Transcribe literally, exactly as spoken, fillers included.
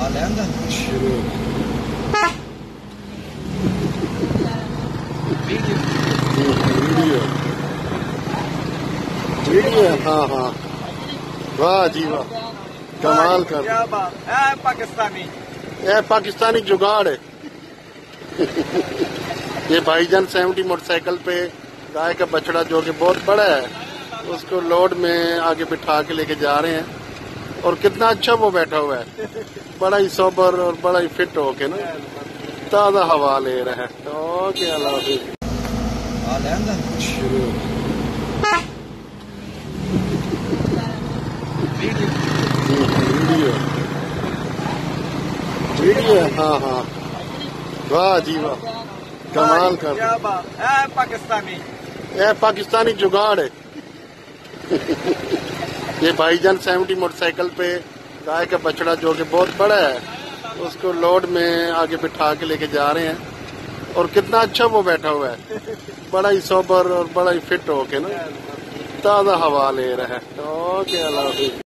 شروع video video ہاں ہاں واہ جی واہ کمال کر پاکستانی یہ پاکستانی جگاڑ ہے یہ بھائی جان سیونٹی موٹر سائیکل پہ گائے کا بچڑا جو کہ بہت بڑا ہے اس کو لوڈ میں آگے بٹھا کے لے کے جا رہے ہیں اور کتنا اچھا وہ بیٹھا ہوا ہے بڑا ہی سوبر اور بڑا ہی فٹ ہو کے نا تازہ ہوا لے رہا ہے اوکے اللہ حافظ شروع ویڈیو ویڈیو ہاں ہاں واہ جی واہ کمال کر پاکستانی یہ پاکستانی جگاڑ ہے یہ بھائی جان سیونٹی موٹر سائیکل پہ گائے کا بچڑا جو کہ بہت بڑا ہے اس کو لوڈ میں آگے بٹھا کے لے کے جا رہے ہیں اور کتنا اچھا وہ بیٹھا ہوا ہے بڑا ہی سوبر اور بڑا ہی فٹ ہو کے نا تازہ ہوا لے رہا ہے اوکے اللہ حافظ